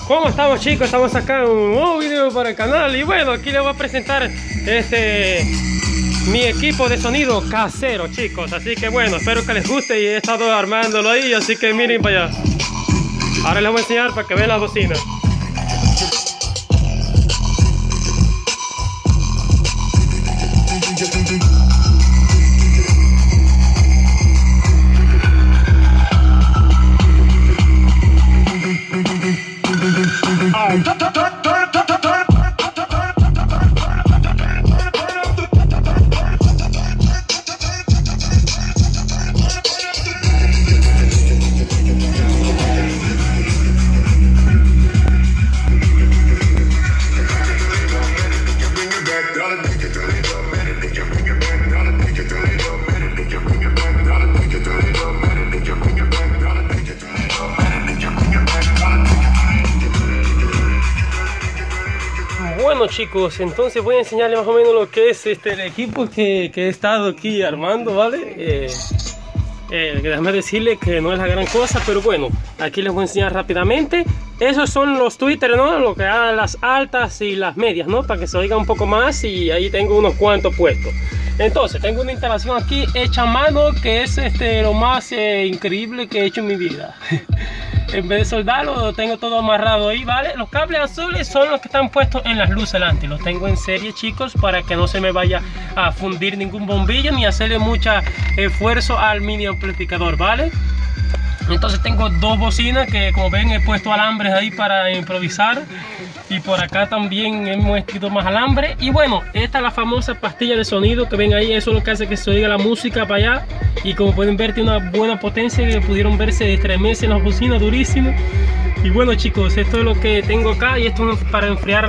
¿Cómo estamos, chicos? Estamos acá en un nuevo video para el canal. Y bueno, aquí les voy a presentar mi equipo de sonido casero, chicos. Así que bueno, espero que les guste y he estado armándolo ahí. Así que miren para allá. Ahora les voy a enseñar para que vean las bocinas. Bueno, chicos, entonces voy a enseñarles más o menos lo que es el equipo que he estado aquí armando, ¿vale? Déjame decirles que no es la gran cosa, pero bueno, aquí les voy a enseñar rápidamente. Esos son los tweeters, ¿no? Lo que da las altas y las medias, ¿no? Para que se oiga un poco más, y ahí tengo unos cuantos puestos. Entonces, tengo una instalación aquí hecha a mano, que es lo más increíble que he hecho en mi vida. En vez de soldarlo, lo tengo todo amarrado ahí, ¿vale? Los cables azules son los que están puestos en las luces delante. Los tengo en serie, chicos, para que no se me vaya a fundir ningún bombillo ni hacerle mucho esfuerzo al mini amplificador, ¿vale? Entonces tengo dos bocinas que, como ven, he puesto alambres ahí para improvisar. Y por acá también hemos metido más alambre. Y bueno, esta es la famosa pastilla de sonido que ven ahí. Eso es lo que hace que se oiga la música para allá. Y como pueden ver, tiene una buena potencia que pudieron ver, se estremece en las bocinas durísimo. Y bueno, chicos, esto es lo que tengo acá. Y esto es para enfriar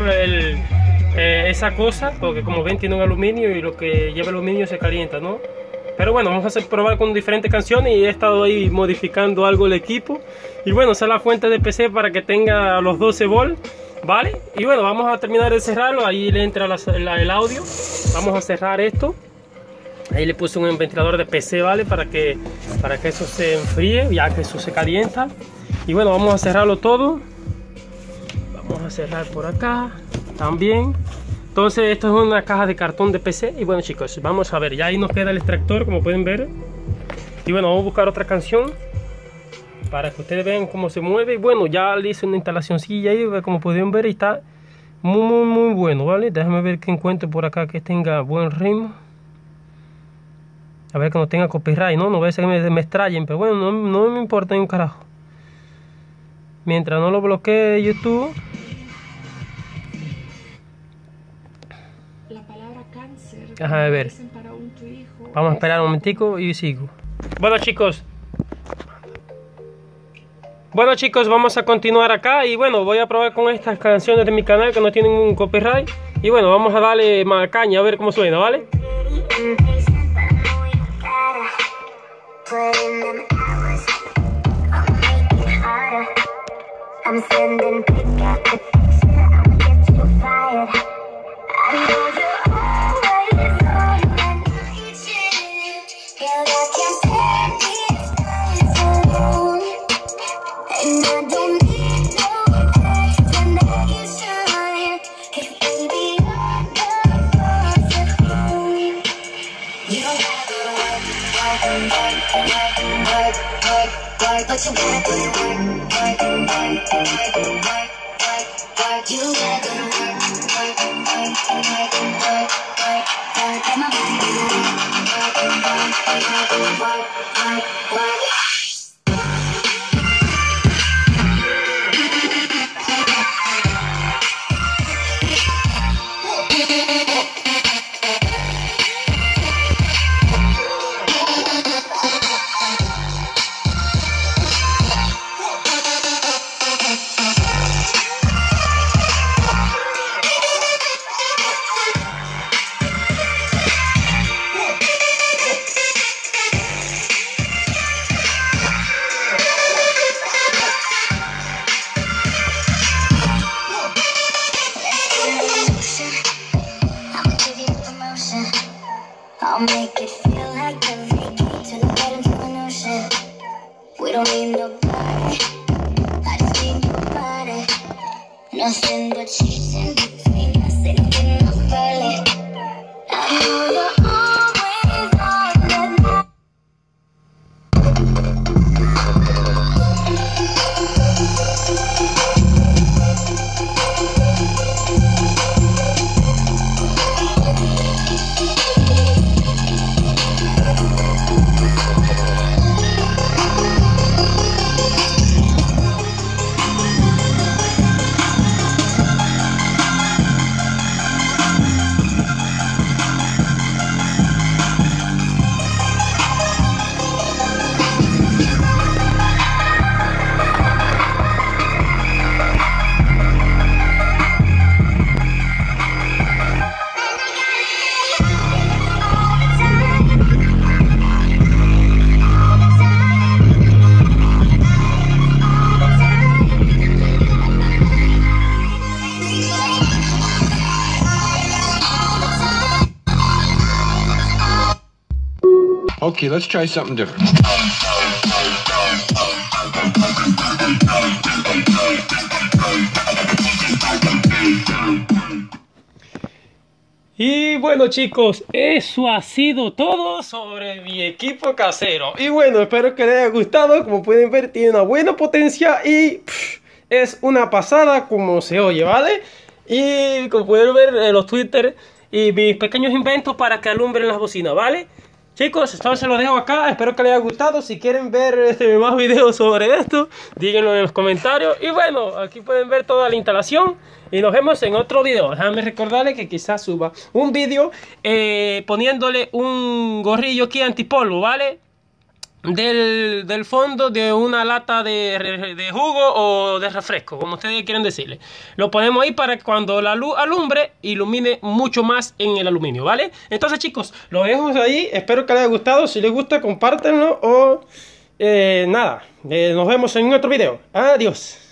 esa cosa, porque como ven tiene un aluminio y lo que lleva aluminio se calienta, ¿no? Pero bueno, vamos a probar con diferentes canciones y he estado ahí modificando algo el equipo. Y bueno, esa es la fuente de PC para que tenga los 12 volts, ¿vale? Y bueno, vamos a terminar de cerrarlo. Ahí le entra el audio. Vamos a cerrar esto. Ahí le puse un ventilador de PC, ¿vale? Para que eso se enfríe, ya que eso se calienta. Y bueno, vamos a cerrarlo todo. Vamos a cerrar por acá también. Entonces esto es una caja de cartón de PC. Y bueno, chicos, vamos a ver. Ya ahí nos queda el extractor, como pueden ver. Y bueno, vamos a buscar otra canción para que ustedes vean cómo se mueve. Y bueno, ya le hice una instalacióncilla ahí, como pueden ver, y está muy bueno, ¿vale? Déjame ver que encuentro por acá que tenga buen ritmo. A ver que no tenga copyright, ¿no? No va a ser que me extrayen, pero bueno, no me importa ni un carajo. Mientras no lo bloquee YouTube. La palabra cáncer. Ajá, a ver. Vamos a esperar un momentico y sigo. Bueno, chicos, vamos a continuar acá. Y bueno, voy a probar con estas canciones de mi canal que no tienen un copyright. Y bueno, vamos a darle más caña a ver cómo suena, ¿vale? I'm sending pick up the picture, I'ma get you fired. I know you're always on when I cheat. Girl, I can't stand these nights alone. And I don't need no explanation, 'cause baby, you're the boss at home. You don't gotta work, but you gotta put it work. You gotta go to work, and my body do work. I'll make it feel like a vacation right into the ocean. We don't need nobody, I just need your body. Nothing but cheating between us and in my belly. I know you're always on that night. Okay, let's try something different. Y bueno, chicos, eso ha sido todo sobre mi equipo casero. Y bueno, espero que les haya gustado. Como pueden ver, tiene una buena potencia y es una pasada como se oye, ¿vale? Y como pueden ver, los Twitter y mis pequeños inventos para que alumbren las bocinas, ¿vale? Chicos, esto se los dejo acá, espero que les haya gustado. Si quieren ver más videos sobre esto, díganlo en los comentarios. Y bueno, aquí pueden ver toda la instalación. Y nos vemos en otro video. Déjame recordarles que quizás suba un video poniéndole un gorrillo aquí antipolvo, ¿vale? Del fondo de una lata de jugo o de refresco, como ustedes quieran decirle. Lo ponemos ahí para que cuando la luz alumbre, ilumine mucho más en el aluminio, ¿vale? Entonces, chicos, lo dejo ahí. Espero que les haya gustado. Si les gusta, compártanlo o nada. Nos vemos en otro video. Adiós.